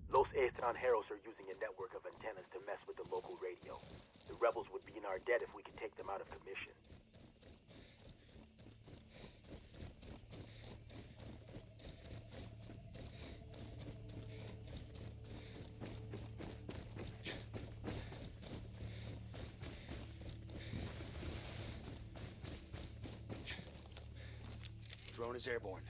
Los Extranjeros are using a network of antennas to mess with the local radio. The rebels would be in our debt if we could take them out of commission. Drone is airborne.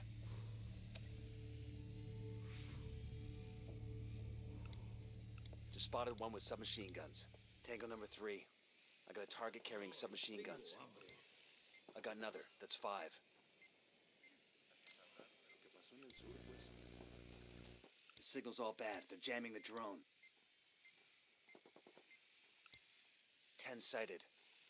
Just spotted one with submachine guns. Tango number 3. I got a target carrying submachine guns. I got another. That's 5. The signal's all bad. They're jamming the drone. 10 sighted.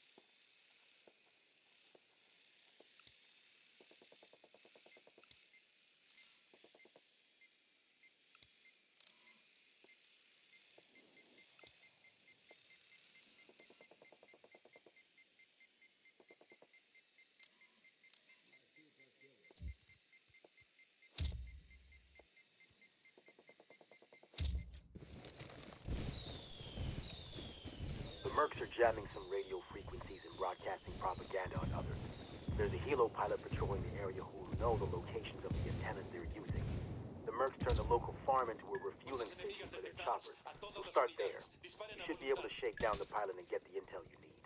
The Mercs are jamming some radio frequencies and broadcasting propaganda on others. There's a helo pilot patrolling the area who will know the locations of the antennas they're using. The Mercs turn the local farm into a refueling station for their choppers. So start there. You should be able to shake down the pilot and get the intel you need.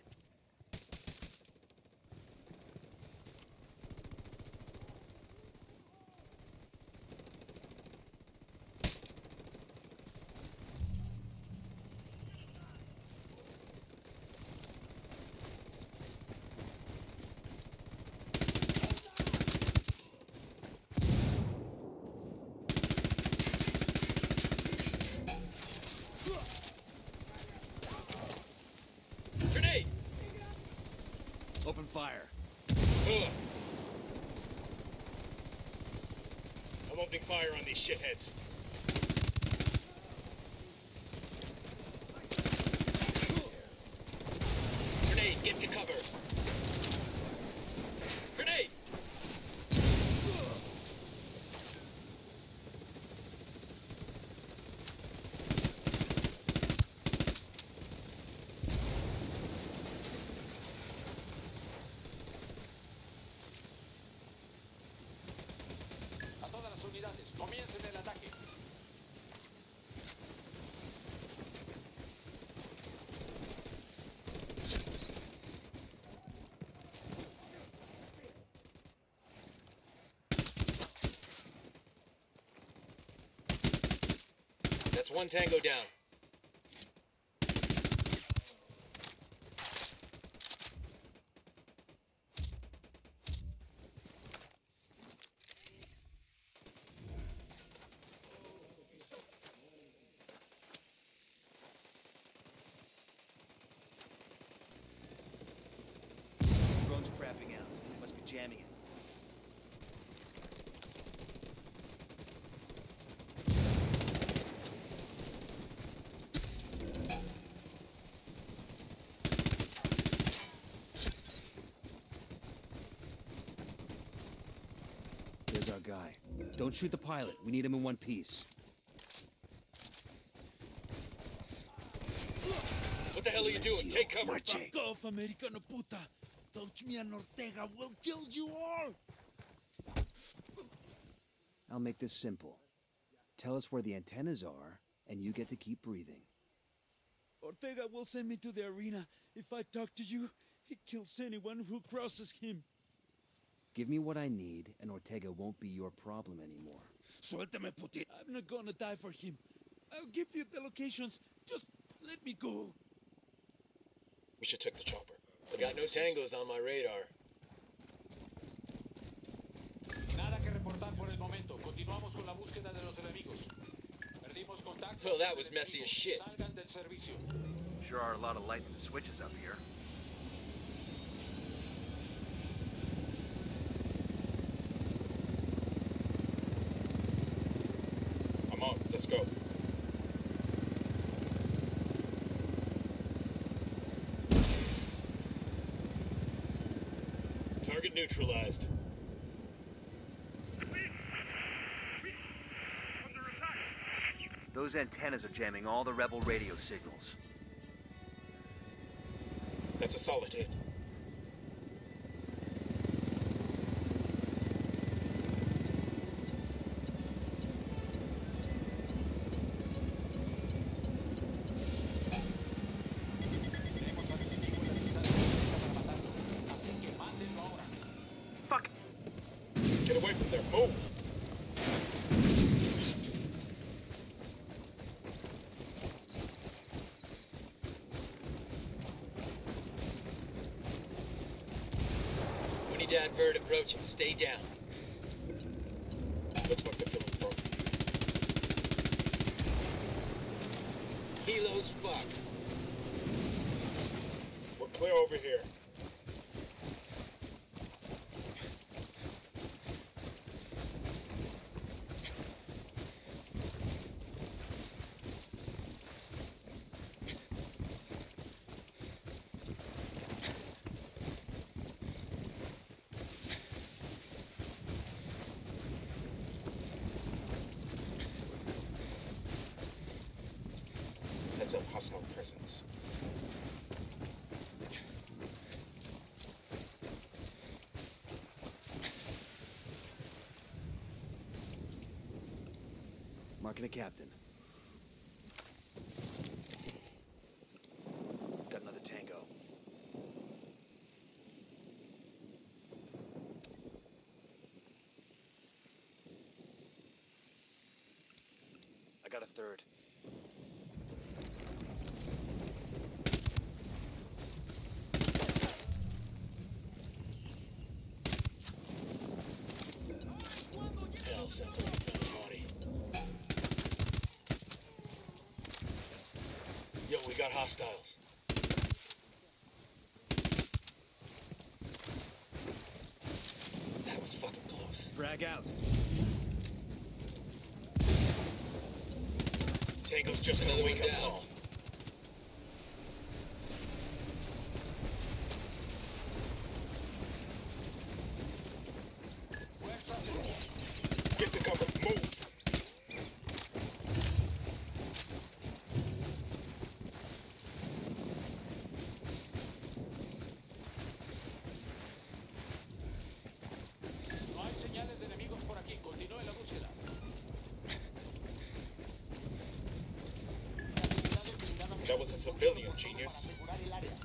Grenade! Open fire. Ugh. I'm opening fire on these shitheads. Grenade, get to cover. Grenade! A todas las unidades, comiencen el ataque. That's one tango down. Drone's crapping out. Must be jamming it. There's our guy. Don't shoot the pilot. We need him in one piece. What the hell are you doing? Take cover. Marche. Fuck off, Americano puta! Touch me and Ortega will kill you all! I'll make this simple. Tell us where the antennas are, and you get to keep breathing. Ortega will send me to the arena. If I talk to you, he kills anyone who crosses him. Give me what I need, and Ortega won't be your problem anymore. Suéltame, puti. I'm not gonna die for him. I'll give you the locations. Just let me go. We should take the chopper. I got no tangos on my radar. Nada que reportar por el momento. Continuamos con la búsqueda de los enemigos. Perdimos contacto. Well, that was messy as shit. Salgan del servicio. Sure are a lot of lights and switches up here. I'm on. Let's go. Target neutralized. Those antennas are jamming all the rebel radio signals. That's a solid hit. Tenemos al enemigo en la distancia para matarlo. Así que mándenlo ahora. Fuck! Get away from there. Move! We need to advert approaching. Stay down. Looks like they're feeling broken. Kilo's fucked. We're clear over here. Heads up, hostile presence. Marking a captain. Got another tango. I got a third. Hell, sounds like we found a body. Yo, we got hostiles. That was fucking close. Frag out. Tango's just another wake up call. Get to cover. Move. No hay señales de enemigos por aquí. Continúe la búsqueda. That was a civilian, genius. Asegurar el área.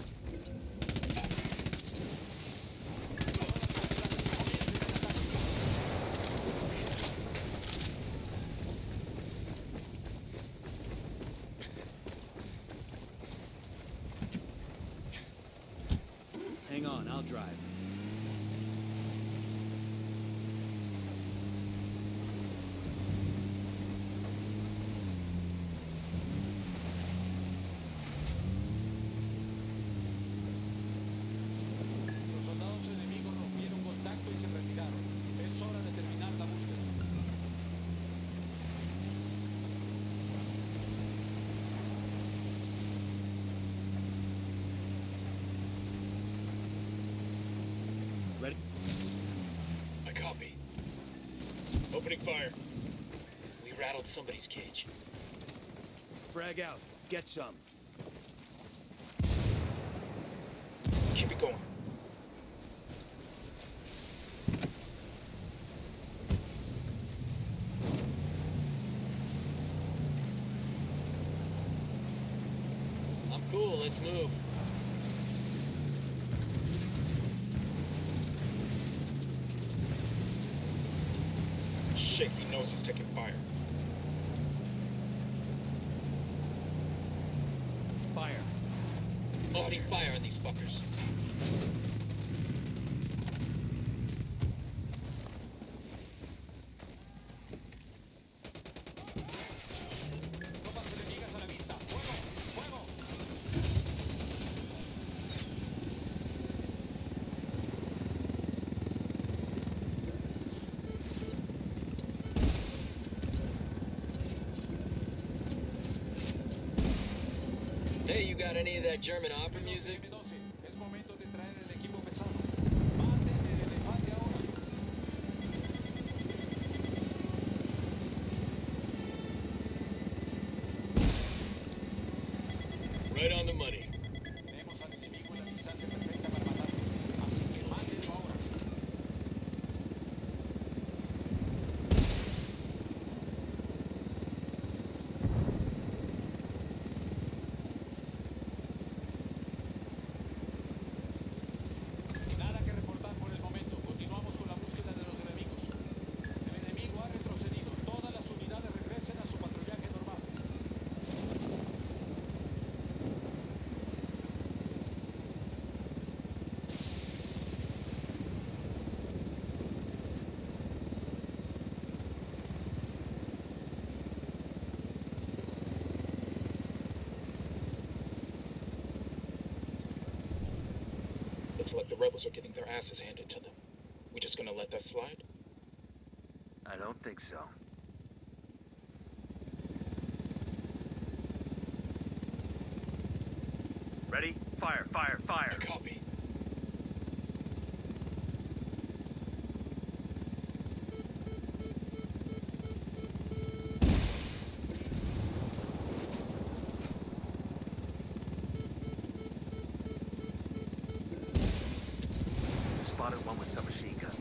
Hang on, I'll drive. Los soldados enemigos rompieron contacto y se retiraron. Es hora de terminar la búsqueda. Ready? I copy. Opening fire. We rattled somebody's cage. Frag out. Get some. Keep it going. I'm cool, let's move. Shit, he knows he's taking fire. Fire. Opening fire on these fuckers. Tropas enemigas a la vista. ¡Fuego! ¡Fuego! Hey, you got any of that German opera music? M12, es momento de traer el equipo pesado. Maten el elefante ahora. Right on the money. Tenemos al enemigo en la distancia perfecta para matarlo. Así que mátenlo ahora. Nada que reportar por el momento. Continuamos con la búsqueda de los enemigos. El enemigo ha retrocedido. Todas las unidades regresen a su patrullaje normal. Looks like the rebels are getting their asses handed to them. We just gonna let that slide? I don't think so. Ready? Fire, fire, fire. I copy. Spotted one with submachine guns.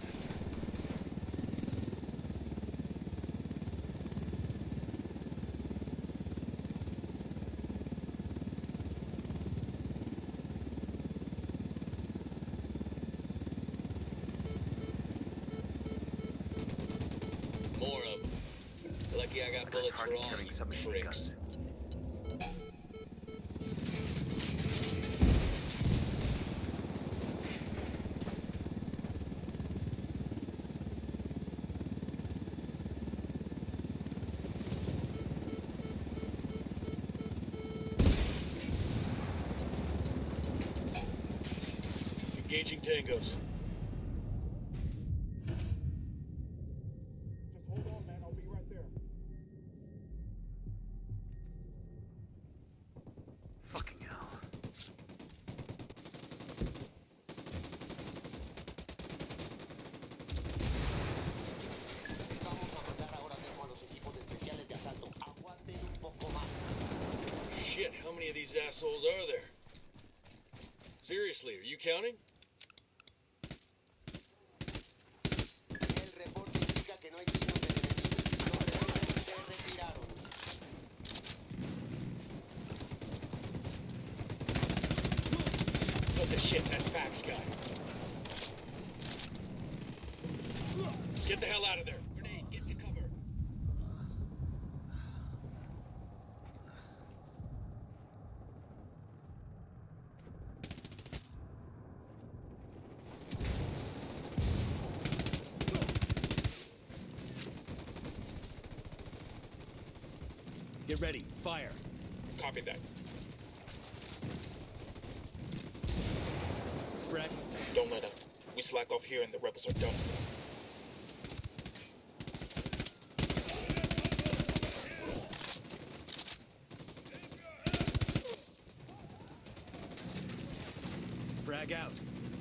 More of them. Lucky I got bullets for Target all carrying you submachine pricks. guns. Engaging tangos. Just hold on, man. I'll be right there. Fucking hell. Vamos a mandar ahora mismo a los equipos especiales de asalto. Aguanten un poco más. Shit, how many of these assholes are there? Seriously, are you counting? El reporte indica que no hay signos del enemigo. Los rebeldes se retiraron. What the shit, that fax guy. Get the hell out of there. Grenade, get to cover. Get ready. Fire. Copy that. Frag. Don't let up. We slack off here and the rebels are done. Frag out.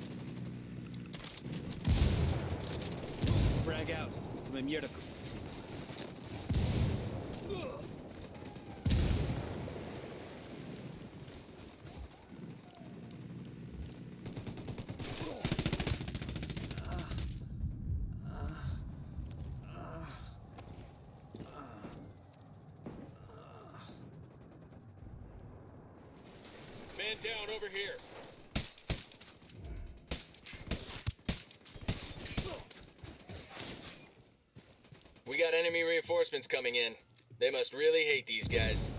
Frag out. Come mierda. Man down over here. We got enemy reinforcements coming in. They must really hate these guys.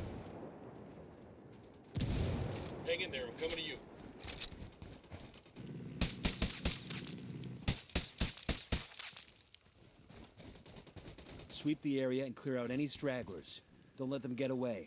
Hang in there, I'm coming to you. Sweep the area and clear out any stragglers. Don't let them get away.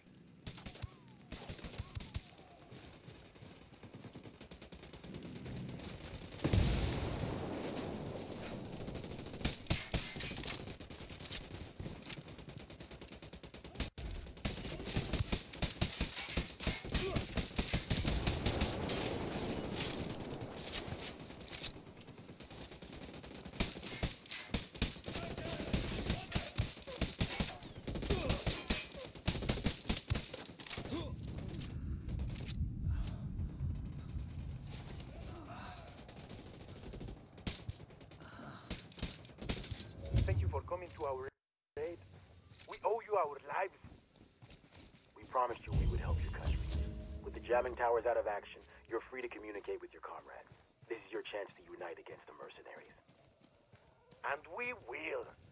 to our aid. We owe you our lives. We promised you we would help your country. With the jamming towers out of action, you're free to communicate with your comrades. This is your chance to unite against the mercenaries. And we will.